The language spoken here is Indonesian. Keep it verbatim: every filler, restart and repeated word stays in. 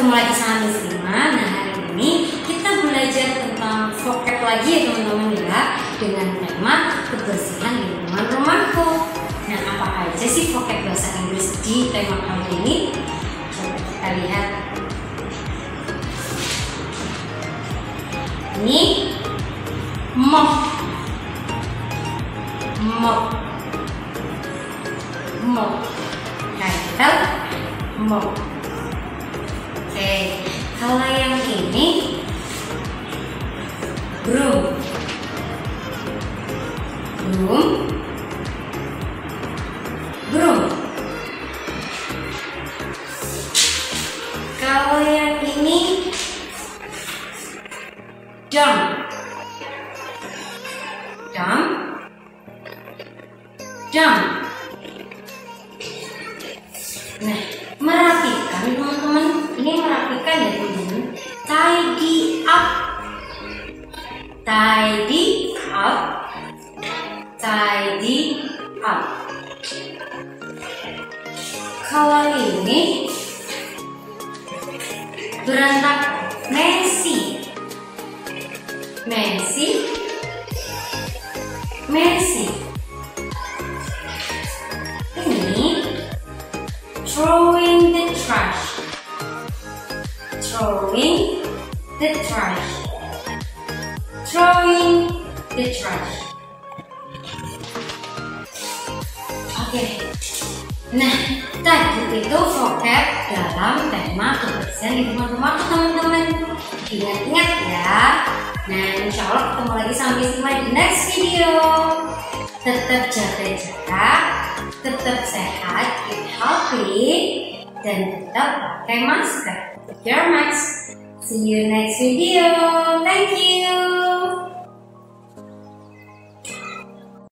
ketemu lagi sama Miss Rima. Nah, hari ini kita belajar tentang vocab lagi ya teman-teman ya, dengan tema kebersihan lingkungan rumahku. Nah, apa aja sih vocab bahasa Inggris di tema kali ini? Coba kita lihat. Ini mop, mop, mop, title mop. Oke, kalau yang ini broom, broom, broom. Kalau yang ini dump, dump, dump. Nah, merapikan teman-teman, ini merapikan ya teman-teman. Tidy up, tidy up, tidy up. Kalau ini berantakan, messy, messy, messy. Throwing the trash, throwing the trash, throwing the trash. Oke, nah tadi itu vocab dalam tema kebersihan lingkungan rumah teman-teman. Ingat-ingat ya. Nah, insya Allah ketemu lagi sampai Rima di next video. Tetap jaga jarak, tetap sehat, keep healthy, dan tetap pakai masker. Take your mask. See you next video. Thank you.